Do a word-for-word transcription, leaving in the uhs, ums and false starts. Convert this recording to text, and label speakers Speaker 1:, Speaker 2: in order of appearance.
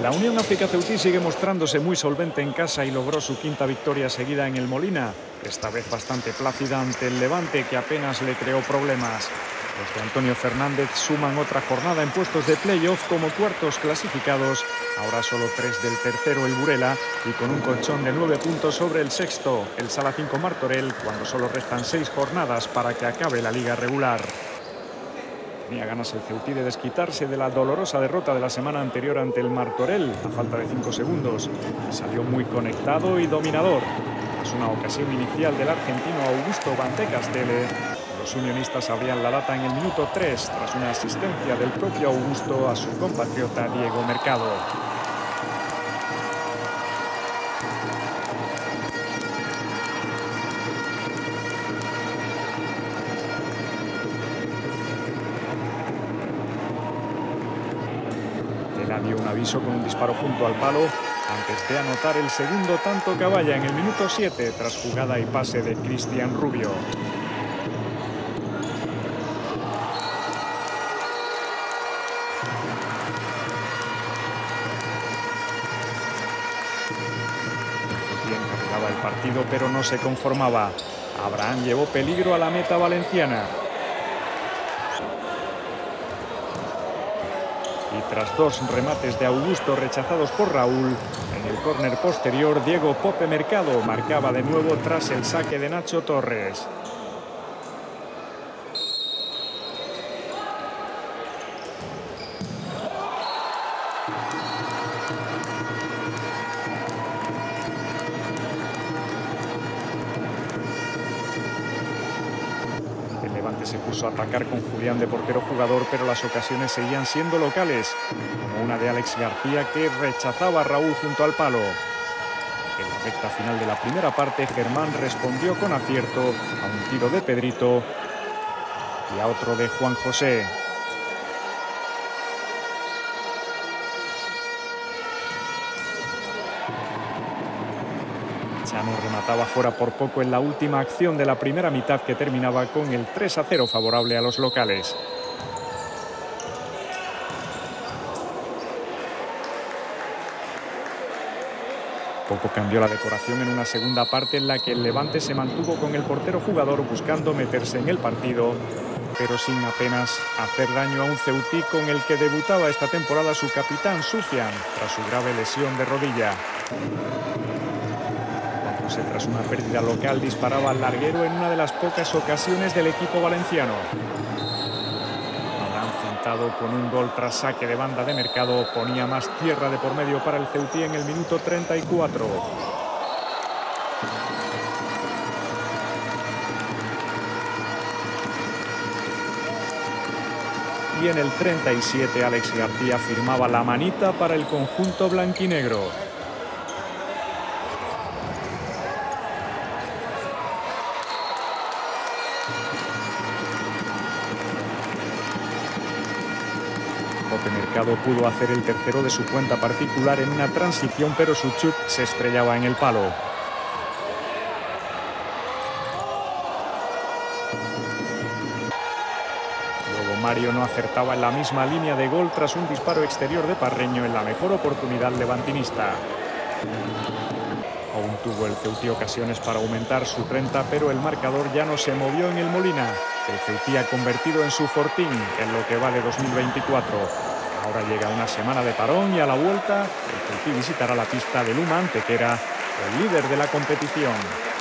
Speaker 1: La Unión África Ceutí sigue mostrándose muy solvente en casa y logró su quinta victoria seguida en el Molina, esta vez bastante plácida ante el Levante, que apenas le creó problemas. Los de Antonio Fernández suman otra jornada en puestos de playoff como cuartos clasificados, ahora solo tres del tercero, el Burela, y con un colchón de nueve puntos sobre el sexto, el Sala cinco Martorell, cuando solo restan seis jornadas para que acabe la liga regular. Tenía ganas el Ceutí de desquitarse de la dolorosa derrota de la semana anterior ante el Martorell, a falta de cinco segundos. Salió muy conectado y dominador. Tras una ocasión inicial del argentino Augusto Bantecastele, los unionistas abrían la lata en el minuto tres, tras una asistencia del propio Augusto a su compatriota Diego Mercado. Dio un aviso con un disparo junto al palo antes de anotar el segundo tanto caballa en el minuto siete, tras jugada y pase de Cristian Rubio. Bien cargaba el partido, pero no se conformaba. Abraham llevó peligro a la meta valenciana. Y tras dos remates de Augusto rechazados por Raúl, en el córner posterior Diego Pope Mercado marcaba de nuevo tras el saque de Nacho Torres. Se puso a atacar con Julián de portero jugador, pero las ocasiones seguían siendo locales, como una de Alex García que rechazaba a Raúl junto al palo. En la recta final de la primera parte, Germán respondió con acierto a un tiro de Pedrito y a otro de Juan José. Chano remataba fuera por poco en la última acción de la primera mitad, que terminaba con el tres a cero favorable a los locales. Poco cambió la decoración en una segunda parte en la que el Levante se mantuvo con el portero jugador buscando meterse en el partido, pero sin apenas hacer daño a un Ceutí con el que debutaba esta temporada su capitán Sufian tras su grave lesión de rodilla. Tras una pérdida local disparaba al larguero en una de las pocas ocasiones del equipo valenciano. Abraham, centrado con un gol tras saque de banda de Mercado, ponía más tierra de por medio para el Ceutí en el minuto treinta y cuatro. Y en el treinta y siete Alex García firmaba la manita para el conjunto blanquinegro. Pope Mercado pudo hacer el tercero de su cuenta particular en una transición, pero su chut se estrellaba en el palo. Luego Mario no acertaba en la misma línea de gol tras un disparo exterior de Parreño en la mejor oportunidad levantinista. Aún tuvo el Ceutí ocasiones para aumentar su renta, pero el marcador ya no se movió en el Molina. El Ceutí ha convertido en su fortín en lo que va de dos mil veinticuatro. Ahora llega una semana de parón y a la vuelta el Ceutí visitará la pista de Luma Antequera, el líder de la competición.